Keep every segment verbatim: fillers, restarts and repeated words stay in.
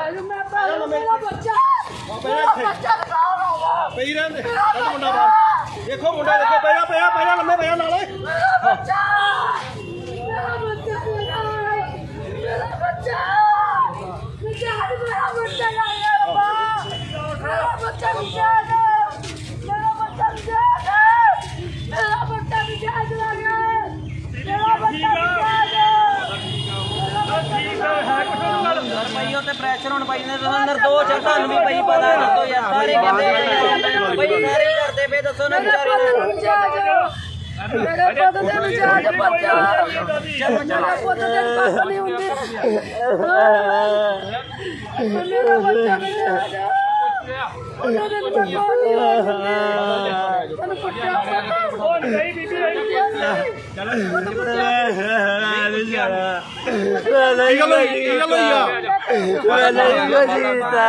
मेरा बच्चा पई रहंदे मुंडा बाहर देखो मुंडा देखो पया पया पया लम्बे पया नाले बच्चा मेरा बच्चा मेरा बच्चा मेरा बच्चा मेरा बच्चा मेरा बच्चा मेरा बच्चा ਪ੍ਰੈਸ਼ਰ ਹੁਣ ਪਾਈ ਨੇ ਅੰਦਰ ਦੋ ਚਾਰ ਤੁਹਾਨੂੰ ਵੀ ਪਈ ਪਤਾ ਦੱਸੋ ਯਾਰ ਸਾਰੇ ਕਹਿੰਦੇ ਬਈ ਸਾਰੇ ਕਰਦੇ ਪਏ ਦੱਸੋ ਨਾ ਵਿਚਾਰੇ ਮੇਰੇ ਪੁੱਤ ਦੇ ਵਿਚਾਰ ਬੱਚਾ ਮੇਰਾ ਪੁੱਤ ਦੇ ਪਾਸ ਨਹੀਂ ਹੁੰਦੇ ਮੇਰਾ ਬੱਚਾ ਮੇਰਾ ਉਹਨਾਂ ਦੇ ਬੱਚਾ ਨਹੀਂ ਤੈਨੂੰ ਕੁੱਟਿਆ ਹੁਣ ਗਈ ਬੀਬੀ ਚਲ ਕੀ ਗੱਲ ਹੋਈ ਕੀ ਗੱਲ ਹੋਈ ਆ ਮੈਂ ਨਹੀਂ ਗਜੀਤਾ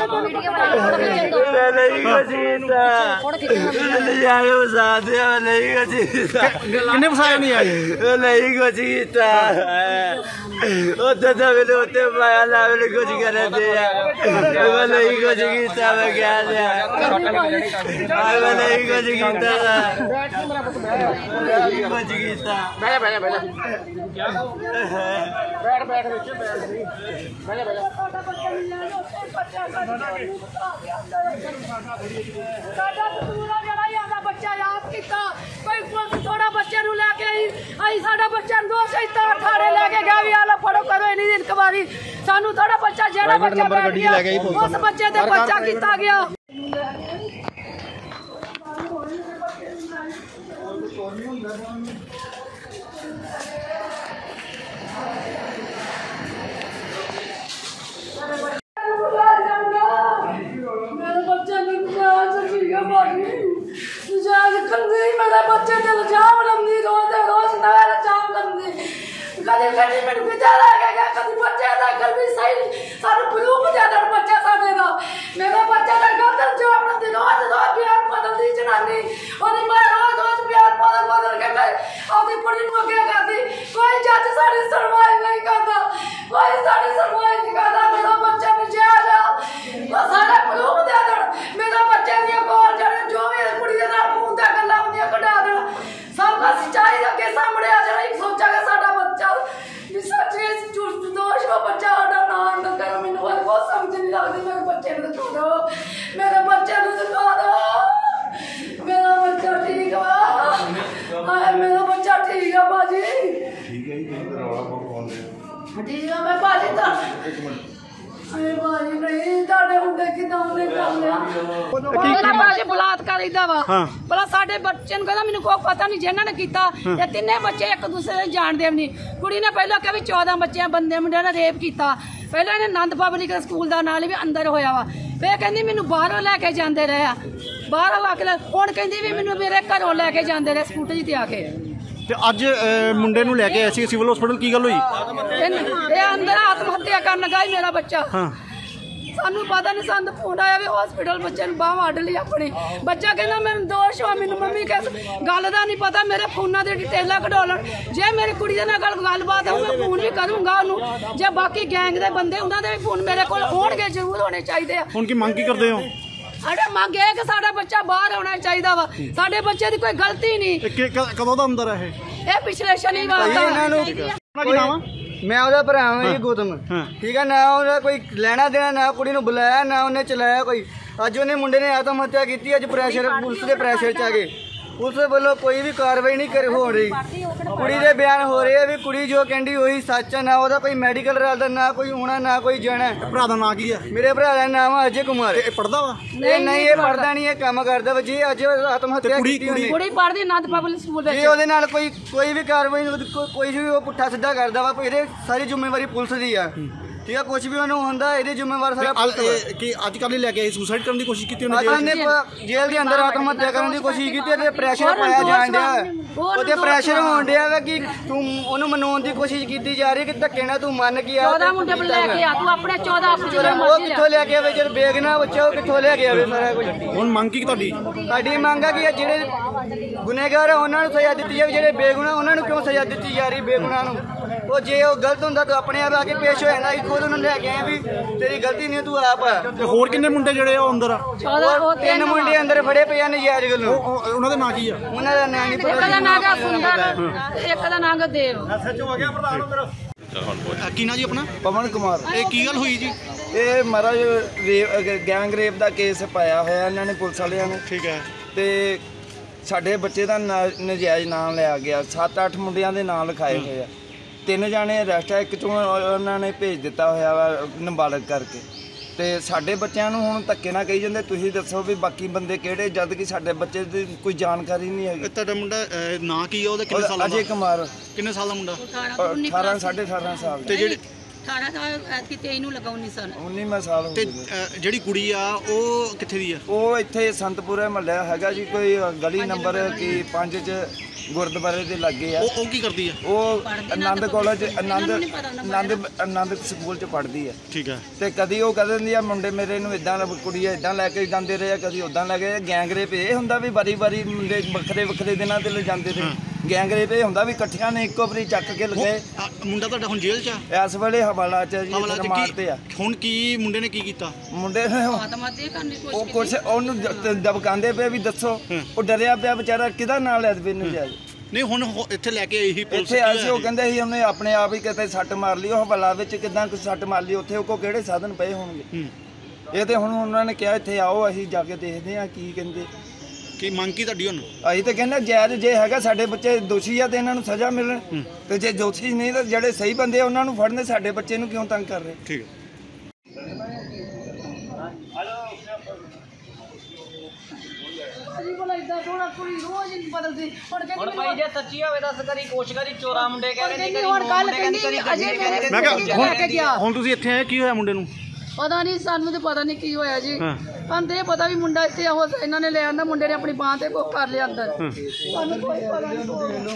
ਮੈਂ ਨਹੀਂ ਗਜੀਤਾ ਯਾਰ ਵਸਾਦੇ ਮੈਂ ਨਹੀਂ ਗਜੀਤਾ ਕਿੰਨੇ ਵਸਾਏ ਨਹੀਂ ਆਏ ਨਹੀਂ ਗਜੀਤਾ ਉੱਤੇ ਤਾਂ ਮੈਨੂੰ ਉੱਤੇ ਪਾਇਆ ਲਾ ਮੈਨੂੰ ਕੁਝ ਕਰਦੇ ਆ ਮੈਂ ਨਹੀਂ ਕੁਝ ਕੀਤਾ ਮੈਂ ਕਹਿ ਲਿਆ ਮੈਂ ਨਹੀਂ ਕੁਝ ਕੀਤਾ ਨਹੀਂ ਕੁਝ ਕੀਤਾ ਬੈਠ ਬੈਠ ਬੈਠ ਬੈਠ ਬੈਠ ਵਿੱਚ ਬੈਠ ਬੈਠ ਬੈਠ ਸਾਡਾ ਬੱਚਾ ਮਿਲ ਜਾਣਾ ਉੱਥੇ ਬੱਚਾ ਸਾਡਾ ਕਸੂਰਾ ਜਿਹੜਾ ਆਂਦਾ ਬੱਚਾ ਯਾਦ ਕੀਤਾ ਕੋਈ ਪੁਲਿਸ ਥੋੜਾ ਬੱਚੇ ਨੂੰ ਲੈ ਕੇ ਆਈ ਆਈ ਸਾਡਾ ਬੱਚਾ ਨੂੰ ਦੋਸ਼ ਇਤਾਂ ਥਾੜੇ ਲੈ ਕੇ ਗਿਆ ਵੀ ਆਲਾ ਫੜੋ ਕਰੋ ਇਨੀ ਦਿਨ ਕਵਾਰੀ ਸਾਨੂੰ ਥੋੜਾ ਬੱਚਾ ਜਿਹੜਾ ਬੱਚਾ ਬੈਠ ਗਿਆ ਉਸ ਬੱਚੇ ਤੇ ਬੱਚਾ ਕੀਤਾ ਗਿਆ मेरे बच्चे ने मेरे बच्चे ने इल्जाम लंदी रोज रोज नया इल्जाम लंदी कभी कभी मैंने विचार आ गया कभी बच्चे का कल भी सही सारे प्रूफ ज्यादा बच्चा साडे दा मेरे बच्चे का गलत इल्जाम लंदी रोज रोज बयान बदलदी जनानी ओदी मां रोज रोज बयान बदल बदल के ओदी कुड़ी नु अगे करदी कोई जज साडी सुनवाई नहीं करदा कोई साडी सुनवाई नहीं करदा मेरा बच्चा नजायज आ साडा प्रूफ दे देण मेरे बच्चे दी कोल जड़े जो भी कुड़ी दे नाल फोन ते गल्लां हुंदियां कढा देण सब का सच्चाई के सामने आ जाए सोचा कि साडा बच्चा सच्चे झूठ दोष वो बच्चा साडा नाम ना कर मैनू बहुत समझ नहीं लगदी मेरे बच्चे ने छोड़ो मेरे बच्चे ने दिखा दो मेरा बच्चा ठीक है हाय मेरा बच्चा ठीक है बाजी ठीक है जी रौला बहुत ठीक है मैं बाजी ता अरे बाजी नहीं ताड़े हुंदे किदां ने कर लिया ਉਹਦਾ ਬਾਜੀ ਬਲਾਤਕਾਰ ਇਦਾਂ ਵਾ ਭਲਾ ਸਾਡੇ ਬੱਚੇ ਨੂੰ ਕਹਿੰਦਾ ਮੈਨੂੰ ਕੋਈ ਪਤਾ ਨਹੀਂ ਜਿਨ੍ਹਾਂ ਨੇ ਕੀਤਾ ਇਹ ਤਿੰਨੇ ਬੱਚੇ ਇੱਕ ਦੂਸਰੇ ਨੂੰ ਜਾਣਦੇ ਨਹੀਂ ਕੁੜੀ ਨੇ ਪਹਿਲਾਂ ਕਿਹਾ ਵੀ ਚੌਦਾਂ ਬੱਚਿਆਂ ਬੰਦੇ ਮੁੰਡਿਆਂ ਨੇ ਰੇਪ ਕੀਤਾ ਪਹਿਲਾਂ ਇਹਨੇ ਆਨੰਦ ਪਬਲਿਕ ਸਕੂਲ ਦਾ ਨਾਲ ਵੀ ਅੰਦਰ ਹੋਇਆ ਵਾ ਫੇਰ ਕਹਿੰਦੀ ਮੈਨੂੰ ਬਾਹਰੋਂ ਲੈ ਕੇ ਜਾਂਦੇ ਰਹੇ ਆ ਬਾਹਰੋਂ ਆ ਕੇ ਹੁਣ ਕਹਿੰਦੀ ਵੀ ਮੈਨੂੰ ਮੇਰੇ ਘਰੋਂ ਲੈ ਕੇ ਜਾਂਦੇ ਰਹੇ ਸਕੂਟਰੀ ਤੇ ਆ ਕੇ ਤੇ ਅੱਜ ਮੁੰਡੇ ਨੂੰ ਲੈ ਕੇ ਆਏ ਸੀ ਸਿਵਲ ਹਸਪੀਟਲ ਕੀ ਗੱਲ ਹੋਈ ਇਹ ਅੰਦਰ ਆਤਮ ਹੱਤਿਆ ਕਰਨ ਲੱਗਾ ਹੀ ਮੇਰਾ ਬੱਚਾ ਸਾਨੂੰ ਪਤਾ ਨਹੀਂ ਸਾਨੂੰ ਫੋਨ ਆਇਆ ਵੀ ਹਸਪੀਟਲ ਬੱਚੇ ਨੂੰ ਬਾਹ ਵੱਢ ਲਈ ਆਪਣੀ ਬੱਚਾ ਕਹਿੰਦਾ ਮੈਨੂੰ ਦੋਸ਼ ਵਾ ਮੈਨੂੰ ਮੰਮੀ ਕਿਸ ਗੱਲ ਦਾ ਨਹੀਂ ਪਤਾ ਮੇਰੇ ਫੋਨਾਂ ਦੇ ਡਿਟੇਲਾਂ ਕਢਾ ਲੈਣ ਜੇ ਮੇਰੀ ਕੁੜੀ ਦੇ ਨਾਲ ਗੱਲਬਾਤ ਹੋਊ ਮੈਂ ਫੋਨ ਵੀ ਕਰੂੰਗਾ ਉਹਨੂੰ ਜੇ ਬਾਕੀ ਗੈਂਗ ਦੇ ਬੰਦੇ ਉਹਨਾਂ ਦੇ ਵੀ ਫੋਨ ਮੇਰੇ ਕੋਲ ਹੋਣਗੇ ਜ਼ਰੂਰ ਹੋਣੇ ਚਾਹੀਦੇ ਆ ਹੁਣ ਕੀ ਮੰਗ ਕੀ ਕਰਦੇ ਹੋ ਸਾਡੇ ਮੰਗ ਇਹ ਕਿ ਸਾਡਾ ਬੱਚਾ ਬਾਹਰ ਆਉਣਾ ਚਾਹੀਦਾ ਵਾ ਸਾਡੇ ਬੱਚੇ ਦੀ ਕੋਈ ਗਲਤੀ ਨਹੀਂ ਕਦੋਂ ਦਾ ਅੰਦਰ ਹੈ ਇਹ ਪਿਛਲੇ ਸ਼ਨੀਵਾਰ ਦਾ मैं ਉਹਦਾ ਭਰਾ ਹਾਂ ਜੀ ਗੌਤਮ ਠੀਕ ਹੈ ਨਾ ਉਹਦਾ ਕੋਈ ਲੈਣਾ ਦੇਣਾ ਨਾ ਕੁੜੀ ਨੂੰ ਬੁਲਾਇਆ ਨਾ ਉਹਨੇ ਚਲਾਇਆ ਕੋਈ ਅੱਜ ਉਹਨੇ ਮੁੰਡੇ ਨੇ ਆਤਮ ਹੱਤਿਆ ਕੀਤੀ ਅੱਜ ਪ੍ਰੈਸ਼ਰ ਪੁਲਿਸ ਦੇ ਪ੍ਰੈਸ਼ਰ ਚ ਆ ਗਏ ਪੁਲਿਸ ਵੱਲੋਂ ਕੋਈ ਵੀ ਕਾਰਵਾਈ ਨਹੀਂ ਕਰ ਹੋ ਰਹੀ ਕੁੜੀ ਦੇ ਬਿਆਨ ਹੋ ਰਹੇ ਆ ਵੀ ਕੁੜੀ ਜੋ ਕਹਿੰਦੀ ਉਹੀ ਸੱਚ ਆ ਨਾ ਉਹਦਾ ਕੋਈ ਮੈਡੀਕਲ ਰਲਦਾ ਨਾ ਕੋਈ ਹੋਣਾ ਨਾ ਕੋਈ ਜਾਣਾ ਭਰਾ ਦਾ ਨਾਂ ਕੀ ਆ ਮੇਰੇ ਭਰਾ ਦਾ ਨਾਮ ਆ ਅਜੇ ਕੁਮਾਰ ਇਹ ਪੜਦਾ ਵਾ ਇਹ ਨਹੀਂ ਇਹ ਪੜਦਾ ਨਹੀਂ ਇਹ ਕੰਮ ਕਰਦਾ ਵਾ ਜੀ ਅੱਜ ਆਤਮ ਹੱਤਿਆ ਕੀਤੀ ਉਹਨੇ ਕੁੜੀ ਪੜਦੀ ਆਨੰਦ ਪਬਲਿਕ ਸਕੂਲ ਵਿੱਚ ਜੇ ਉਹਦੇ ਨਾਲ ਕੋਈ ਕੋਈ ਵੀ ਕਾਰਵਾਈ ਕੋਈ ਵੀ ਉਹ ਪੁੱਠਾ ਸਿੱਧਾ ਕਰਦਾ ਵਾ ਇਹਦੇ ਸਾਰੀ ਜ਼ਿੰਮੇਵਾਰੀ ਪੁਲਿਸ ਦੀ ਆ ਠੀਕ ਆ ਕੁਝ ਵੀ ਉਹਨੂੰ ਹੁੰਦਾ ਇਹਦੇ ਜ਼ਿੰਮੇਵਾਰ ਸਾਰਾ ਕਿ ਅੱਜ ਕੱਲ੍ਹ ਲੈ ਕੇ ਸੁਸਾਈਡ ਕਰਨ ਦੀ ਕੋਸ਼ਿਸ਼ ਕੀਤੀ ਉਹਨੇ ਜੇਲ੍ਹ ਦੇ ਅੰਦਰ ਆਤਮ ਹੱਤਿਆ ਕਰਨ ਦੀ ਕੋਸ਼ਿਸ਼ ਕੀਤੀ ਤੇ ਪ੍ਰੈਸ਼ਰ ਪਾਇਆ ਜਾਣ ਡਿਆ ਉਹਦੇ ਪ੍ਰੈਸ਼ਰ ਹੋਣ ਡਿਆ ਵਾ ਕਿ ਤੂੰ ਉਹਨੂੰ ਮਨਾਉਣ ਦੀ ਕੋਸ਼ਿਸ਼ ਕੀਤੀ ਜਾ ਰਹੀ ਕਿ ਧੱਕੇ ਨਾਲ ਤੂੰ ਮੰਨ ਕੇ ਆ ਚੌਦਾਂ ਮੁੰਡੇ ਲੈ ਕੇ ਆ ਤੂੰ ਆਪਣੇ ਚੌਦਾਂ ਆਪਣੇ ਉਹ ਕਿੱਥੋਂ ਲੈ ਕੇ ਆਵੇ ਜਦ ਬੇਗਨਾ ਬੱਚਾ ਉਹ ਕਿੱਥੋਂ ਲੈ ਕੇ ਆਵੇ ਸਾਰਾ ਕੁਝ ਹੁਣ ਮੰਗ ਕੀ ਤੁਹਾਡੀ ਸਾਡੀ ਮੰਗ ਆ ਕਿ ਜਿਹੜੇ ਗੁਨੇਗਾਰ ਆ ਉਹਨਾਂ ਨੂੰ ਸਜ਼ਾ ਦਿੱਤੀ ਜਾਵੇ ਜਿਹੜੇ ਬੇਗੁਨਾਹ ਉਹਨਾਂ ਨੂੰ ਕਿਉਂ ਸਜ਼ਾ ਦਿੱਤੀ ਜਾ ਰਹੀ ਬੇਗੁਨਾਹ ਨੂੰ ਉਹ ਜੇ ਉਹ ਗਲਤ ਹੁੰਦਾ ਤਾਂ ਆਪਣੇ ਆਪ ਆ ਕੇ ਪੇਸ਼ ਹੋ ਜਾਂਦਾ। ਅਸੀਂ ਖੁਦ ਉਹਨੂੰ ਲੈ ਕੇ ਆਏ ਵੀ ਤੇਰੀ ਗਲਤੀ ਨਹੀਂ, ਤੂੰ ਆਪ ਆ। ਤੇ ਹੋਰ ਕਿੰਨੇ ਮੁੰਡੇ ਜਿਹੜੇ ਉਹ ਅੰਦਰ ਆ? ਉਹ ਤਿੰਨ ਮੁੰਡੇ ਅੰਦਰ ਫੜੇ ਪਏ ਆ ਨਜਾਇਜ਼ ਗੱਲੋਂ। ਉਹ- ਉਹਨਾਂ ਦੇ ਨਾਂ ਕੀ ਆ? ਉਹਨਾਂ ਦਾ ਨਾਂ ਨਹੀਂ ਇੱਕ ਦਾ ਨਾਂ ਗਾ ਸੁੰਦਰ, ਇੱਕ ਦਾ ਨਾਂ ਗਾ ਦੇਵ। ਐਸਐਚਓ ਆ ਗਿਆ ਪ੍ਰਧਾਨ ਉਧਰ। ਕੀ ਨਾਂ ਜੀ ਆਪਣਾ? ਪਵਨ ਕੁਮਾਰ। ਇਹ ਕੀ ਗੱਲ ਹੋਈ ਜੀ? ਇਹ ਮਹਾਰਾਜ ਗੈਂਗ ਰੇਪ ਦਾ ਕੇਸ ਪਾਇਆ ਹੋਇਆ ਇਹਨਾਂ ਨੇ ਪੁਲਿਸ ਵਾਲਿਆਂ ਨੇ। ਠੀਕ ਹੈ। ਤੇ ਸਾਡੇ ਬੱਚੇ ਦਾ ਨਾ- ਨਜਾਇਜ਼ ਨਾਮ ਲਿਆ ਗਿਆ। ਸੱਤ ਅੱਠ ਮੁੰਡਿਆਂ ਦੇ ਨਾਂ ਲਿਖਾਏ ਹੋਏ ਆ। ਤਿੰਨ ਜਾਣੇ ਅਰੈਸਟ ਆ, ਇੱਕ ਚੋਂ ਉਹਨਾਂ ਨੇ ਭੇਜ ਦਿੱਤਾ ਹੋਇਆ ਵਾ ਨਾਬਾਲਗ ਕਰਕੇ। ਤੇ ਸਾਡੇ ਬੱਚਿਆਂ ਨੂੰ ਹੁਣ ਧੱਕੇ ਨਾਲ ਕਹੀ ਜਾਂਦੇ ਤੁਸੀਂ ਦੱਸੋ ਵੀ ਬਾਕੀ ਬੰਦੇ ਕਿਹੜੇ, ਜਦ ਕਿ ਸਾਡੇ ਬੱਚੇ ਦੀ ਕੋਈ ਜਾਣਕਾਰੀ ਨਹੀਂ ਹੈਗੀ। ਤੁਹਾਡਾ ਮੁੰਡਾ ਅਹ, ਨਾਂ ਕੀ ਆ ਉਹਦਾ? ਕਿੰਨੇ ਸਾਲ ਦਾ? ਅਜੇ ਕੁਮਾਰ। ਕਿੰਨੇ ਸਾਲ ਦਾ ਮੁੰਡਾ? ਅਠਾਰਾਂ ਸਾਢੇ ਅਠਾਰਾਂ ਸਾਲ ਤੇ ਜਿਹੜੀ ਅਠਾਰਾਂ ਸਾਲ ਐਤਕੀ ਤੇਈ ਨੂੰ ਲਗਾ ਉੱਨੀ ਸਾਲ ਉੱਨੀਵਾਂ ਸਾਲ ਹੋ ਤੇ ਗਿਆ। ਅਹ, ਜਿਹੜੀ ਕੁੜੀ ਆ ਉਹ ਕਿੱਥੇ ਦੀ ਆ? ਉਹ ਇੱਥੇ ਸੰਤਪੁਰੇ ਮਹੱਲਾ ਹੈਗਾ ਜੀ, ਕੋਈ ਗਲੀ ਨੰਬਰ ਕੀ ਪੰਜ ਚ ਗੁਰਦੁਆਰੇ ਦੇ ਲਾਗੇ ਆ। ਉਹ ਉਹ ਕੀ ਕਰਦੀ ਆ? ਉਹ ਆਨੰਦ ਕਾਲਜ ਆਨੰਦ ਆਨੰਦ ਆਨੰਦ ਸਕੂਲ ਚ ਪੜ੍ਹਦੀ ਆ। ਠੀਕ ਹੈ। ਤੇ ਕਦੀ ਉਹ ਕਹਿ ਦਿੰਦੀ ਆ ਮੁੰਡੇ ਮੇਰੇ ਨੂੰ ਇਦਾਂ ਕੁੜੀਆਂ ਇਦਾਂ ਲੈ ਕੇ ਜਾਂਦੇ ਰਹੇ ਆ, ਕਦੀ ਉਦਾਂ ਲੈ ਕੇ। ਗੈਂਗ ਰੇਪ ਇਹ ਹੁੰਦਾ ਵੀ ਵਾਰੀ ਵਾਰੀ ਮੁੰਡੇ ਵੱਖਰੇ ਵੱਖਰੇ ਦਿਨਾਂ ਤੇ ਲੈ ਜਾਂਦੇ ਰਹੇ। ਗੈਂਗ ਰੇਪ ਇਹ ਹੁੰਦਾ ਵੀ ਇਕੱਠਿਆਂ ਨੇ ਇੱਕੋ ਵਾਰੀ ਚੱਕ ਕੇ ਲਗਾਏ। ਆ, ਮੁੰਡਾ ਤੁਹਾਡਾ ਹੁਣ ਜੇਲ੍ਹ 'ਚ ਆ? ਇਸ ਵੇਲੇ ਹਵਾਲਾ ਚ ਜੀ, ਹਵਾਲਾ 'ਚ ਰਿਮਾਂਡ ਤੇ ਆ। ਕੀ ਹੁਣ ਕੀ ਮੁੰਡੇ ਨੇ ਕੀ ਕੀਤਾ? ਮੁੰਡੇ ਨੇ ਉਹ- ਆਤਮਾ ਦੇ ਕਰਨ ਦੀ ਉਹ ਕੋਸ਼ਿਸ਼ ਕੁਛ ਉਹਨੂੰ ਦ- ਦਬਕਾਉਂਦੇ ਪਏ ਵੀ ਦੱਸੋ। ਉਹ ਡਰਿਆ ਪਿਆ ਵਿਚਾਰਾ, ਕਿਹਦਾ ਨਾਂ ਲੈ ਦੇ ਨਜਾਇਜ਼। ਨਹੀਂ ਹੁਣ ਹੋ- ਇੱਥੇ ਲੈ ਕੇ ਆਈ ਸੀ ਪੁਲਿਸ? ਇੱਥੇ ਆਏ ਸੀ, ਉਹ ਕਹਿੰਦੇ ਸੀ ਉਹਨੇ ਆਪਣੇ ਆਪ ਹੀ ਕਿਤੇ ਸੱਟ ਮਾਰ ਲਈ। ਉਹ ਹਵਾਲਾ ਵਿੱਚ ਕਿਦਾਂ ਕੁ ਸੱਟ ਮਾਰ ਲਈ, ਉੱਥੇ ਉਹ ਕੋ ਕਿਹੜੇ ਸਾਧਨ ਪਏ ਹੋਣਗੇ। ਹੂੰ। ਇਹ ਤੇ ਹੁਣ ਉਹਨਾਂ ਨੇ ਕਿਹਾ ਇੱਥੇ ਆਓ, ਅਸੀਂ ਜਾ ਕੇ ਦੇਖਦੇ ਆ ਕੀ ਕਹਿੰਦੇ। ਕੀ ਮੰਗ ਕੀ ਤੁਹਾਡੀ ਹੁਣ? ਅਸੀਂ ਤਾਂ ਕਹਿੰਦੇ ਜਾਇਜ਼ ਜੇ ਹੈਗਾ ਸਾਡੇ ਬੱਚੇ ਦੋਸ਼ੀ ਆ ਤੇ ਇਹਨਾਂ ਨੂੰ ਸਜ਼ਾ ਮਿਲਣ, ਤੇ ਜੇ ਦੋਸ਼ੀ ਨਹੀਂ ਤਾਂ ਜਿਹੜੇ ਸਹੀ ਬੰਦੇ ਆ ਉਹਨਾਂ ਨੂੰ ਫੜਨੇ। ਸਾਡੇ ਬੱਚੇ ਨੂੰ ਕਿਉਂ ਤੰਗ ਕਰ ਰਹੇ? ਠੀਕ ਹੈ। ਅਜੀ ਕੋਲ ਇਦਾਂ ਸੋਹਣਾ ਕੁੜੀ ਰੋਜ਼ ਹੀ ਬਦਲਦੀ। ਹੁਣ ਹੁਣ ਕਹਿੰਦੀ ਭਾਈ ਜੇ ਸੱਚੀ ਹੋਵੇ ਤਾਂ ਕਰੀ ਕੋਸ਼ਿਸ਼ ਕਰੀ ਚੋਰਾ ਮੁੰਡੇ ਕਹਿ ਰਹੇ ਕਹਿੰਦੀ ਹੁਣ ਕੱਲ ਕਹਿੰਦੀ ਅਜੇ ਮੇਰੇ ਮੈਂ ਕਿਹਾ ਲੈ ਕੇ ਗਿਆ। ਹੁਣ ਤੁਸੀਂ ਇੱਥੇ ਆਏ, ਕੀ ਹੋਇਆ ਮੁੰਡੇ ਨੂੰ? ਪਤਾ ਨਹੀਂ, ਸਾਨੂੰ ਤੇ ਪਤਾ ਨਹੀਂ ਕੀ ਹੋਇਆ ਜੀ। ਹਾਂ। ਸਾਨੂੰ ਤੇ ਇਹ ਪਤਾ ਵੀ ਮੁੰਡਾ ਇੱਥੇ ਉਹ ਇਹਨਾਂ ਨੇ ਲੈ ਆਂਦਾ, ਮੁੰਡੇ ਨੇ ਆਪਣੀ ਬਾਂਹ ਤੇ ਕੋ ਕਰ ਲਿਆ ਅੰਦਰ। ਸਾਨੂੰ ਕੋਈ ਪਤਾ ਨਹੀਂ।